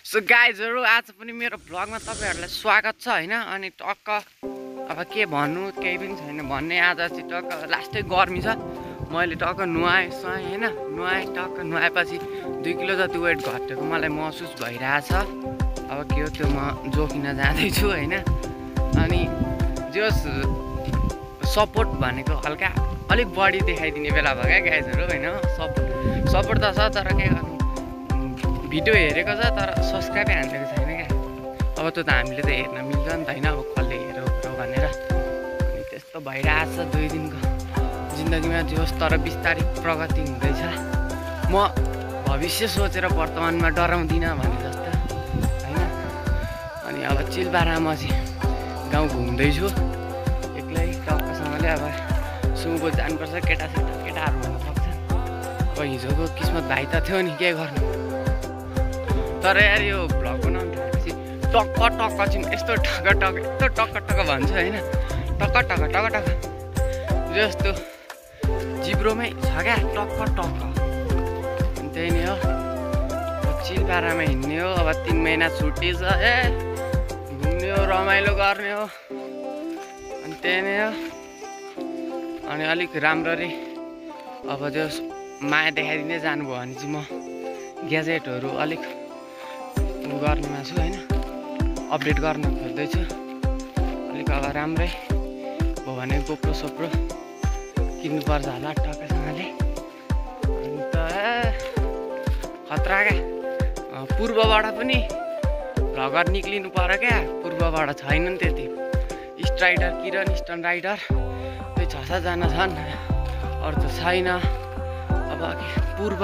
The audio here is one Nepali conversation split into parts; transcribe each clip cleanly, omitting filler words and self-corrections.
सो गाइजहरु आज पनि मेरो भ्लगमा तपाईहरुलाई स्वागत छ हैन। अनि टक्क अब के भन्नु केही पनि छैन भन्ने। आज चाहिँ टक्क लास्टै गर्मी छ। मैले टक्क नुहाएँ हैन, टक्क नुहाएपछि 2 किलो जति वेट घटेको मलाई महसुस भइरहेछ। अब के हो त्यो म जोकिन जाँदैछु हैन। अनि जस सपोर्ट भनेको हल्का अलिक बढी देखाइदिने बेला भयो क्या गाइजहरु हैन। सपोर्ट त छ तर के गर्नु, भिडियो हेरेको छ तर सब्सक्राइबै हानेको छैन क्या। अब त्यो त हामीले त हेर्न मिल्छ नि त हैन। अब कसले हेऱ्यो भनेर अनि त्यस्तो भइरहेछ 2 दिनको जिन्दगीमा जोस्। तर बिस्तारै प्रगति हुँदैछ। म भविष्य सोचेर वर्तमानमा डराउँदिनँ भने जस्तो हैन। अनि अब चिलबारामा चाहिँ गाउँ घुम्दैछु एक्लै टक्कसँगले। अब सुँगो जानुपर्छ, केटाहरू हुनसक्छ। अब हिजोको किस्मत भाइ त थियो नि, के गर्नु। तर यार यो भ्लग बनाउँदाखेरि टक्क चाहिँ यस्तो टक्क भन्छ हैन। टक्क जस्तो जिब्रोमै छ क्या टक्क। अनि त्यही नै हो, चिलबारामा हिँड्ने हो। अब 3 महिना छुट्टी छ, घुम्ने हो, रमाइलो गर्ने हो। अनि त्यही नै हो। अनि अलिक राम्ररी अब जो माया देखाइदिँदै जानुभयो भने चाहिँ म ग्याजेटहरू अलिक गर्नेमा छु हैन, अपडेट गर्न खोज्दैछु अलिक। अब राम्रै भयो भने गोप्रो सोप्रो किन्नुपर्छ होला टक्कसँगले। अन्त खतरा क्या। पूर्वबाट पनि भ्लगर निक्लिनु पर्यो क्या। पूर्वबाट छैनन् त्यति स्ट्राइडर, किरण स्टन राइडर त्यही 6-7 जना छन्, अरू त छैन। अब पूर्व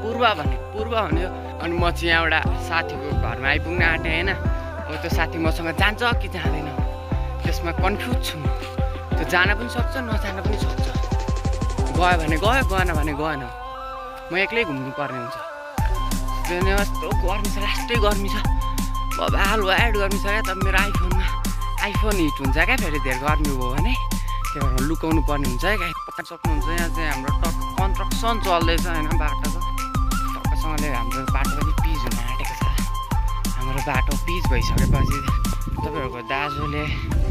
भने अनि म चाहिँ यहाँ एउटा साथीको घरमा आइपुग्न आँटेँ हैन। अब त्यो साथी मसँग जान्छ कि जाँदैन त्यसमा कन्फ्युज छु म। त्यो जान पनि सक्छ, नजान पनि सक्छ। गयो भने गयो, गएन भने गएन। म एक्लै घुम्नु पर्ने हुन्छ। त्यो यस्तो गर्मी छ, लास्टै गर्मी छ, बबाल वाइड गर्मी छ क्या। त मेरो आइफोन हिट हुन्छ क्या फेरि धेरै गर्मी भयो भने। त्यही भएर लुकाउनु पर्ने हुन्छ है गाई। पक्का सक्नुहुन्छ यहाँ चाहिँ हाम्रो कन्स्ट्रक्सन चल्दैछ हैन बाटोको। टक्कसँगले हाम्रो बाटो पनि पिच हुन आँटेको छ। हाम्रो बाटो पिच भइसकेपछि तपाईँहरूको दाजुले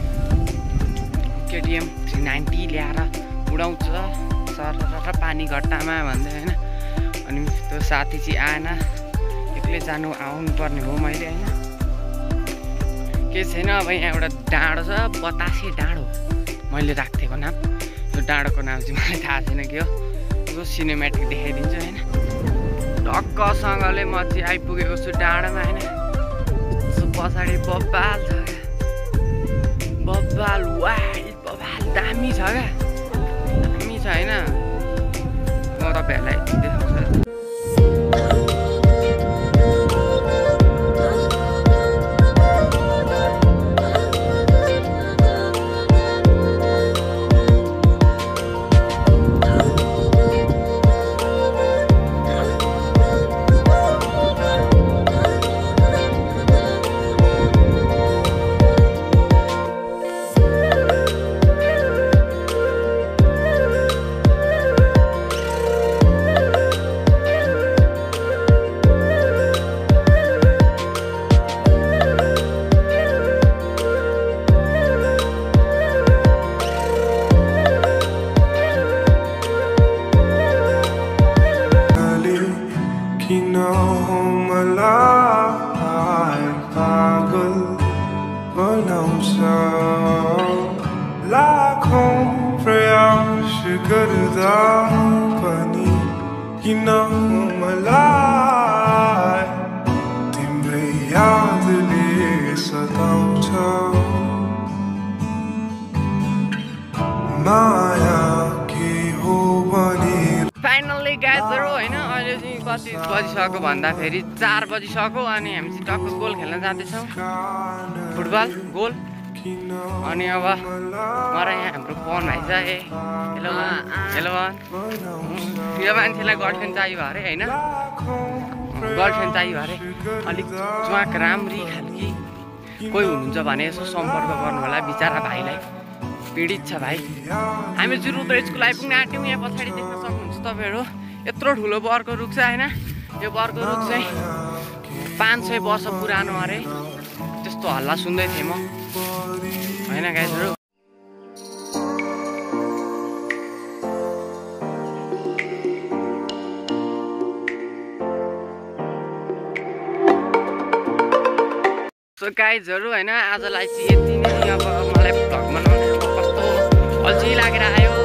केटिएम 390 ल्याएर उडाउँछ सर पानी घट्टामा भन्दै हैन। अनि त्यो साथी चाहिँ आएन, एक्लै आउनु पर्ने हो मैले हैन। के छैन। अब यहाँ एउटा डाँडो छ, बतासे डाँडो मैले राखिदिएको नाम। त्यो डाँडोको नाम चाहिँ मलाई थाहा छैन के हो। त्यो सिनेमेटिक देखाइदिन्छु हैन। टक्कसँगले म चाहिँ आइपुगेको छु डाँडामा हैन। पछाडि बब्बाल छ क्या, बब्बाल वाइड बब्बाल दामी छ क्या, दामी छ हैन। म तपाईँहरूलाई देखाउँछु। तिम्रै यादले सताउँछ माया के हो भने। फाइनल्ली गाइजहरु हैन, अहिले चाहिँ कति बजिसक्यो भन्दाखेरि 4 बजिसक्यो। अनि हामी चाहिँ टक्क गोल खेल्न जाँदैछौँ, फुटबल गोल। अनि अब मलाई यहाँ हाम्रो पवन भाइ छ। हेलो यो मान्छेलाई गर्लफ्रेन्ड चाहियो अरे हैन, गर्लफ्रेन्ड चाहियो अरे। अलिक च्वाक राम्री खालकी कोही हुनुहुन्छ भने यसो सम्पर्क गर्नु होला बिचारा भाइलाई, पीडित छ भाइ। हामी चाहिँ रुद्र स्कुल आइपुग्न आँट्यौँ। यहाँ पछाडि देख्न सक्नुहुन्छ तपाईँहरू यत्रो ठुलो बरको रुख छ हैन। यो बरको रुख चाहिँ 500 वर्ष पुरानो अरे त्यस्तो हल्ला सुन्दै थिएँ म हैन गाइजहरु। सो गाइजहरु हैन आजलाई चाहिँ यति नै। अब मलाई भ्लग बनाउने कस्तो अल्छी लागेर आयो